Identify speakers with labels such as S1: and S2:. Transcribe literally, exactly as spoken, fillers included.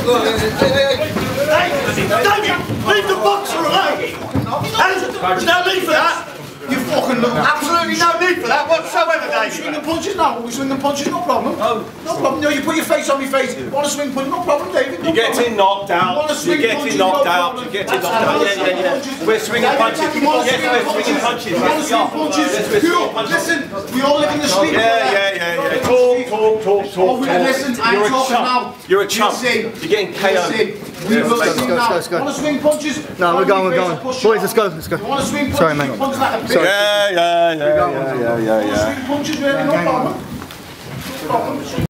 S1: David, leave the boxer alone! There's no need for that! You fucking look. Absolutely no need for that whatsoever, David. Swinging punches now. We swinging punches, no problem. No, no problem. No, you put your face on my face. Want to swing punch? No problem, David. No
S2: You're getting knocked out. You're getting knocked out. You're getting knocked out. Yeah, yeah, yeah. We're swinging punches. Yes, we're swinging punches.
S1: You want to swing punches? Cool. Listen, we all live in the street.
S2: Yeah, yeah, yeah, yeah. Talk, talk, talk, talk.
S1: Listen, I'm talking now.
S2: You're a chump. You're getting K O'd.
S1: We will swing now. Want to swing punches?
S3: No, we're going, we're going. Boys, let's go, let's go. Sorry, mate.
S2: Sorry. Yeah, yeah, yeah, yeah, yeah, yeah, yeah.
S1: Want to swing punches, really? No problem. No problem.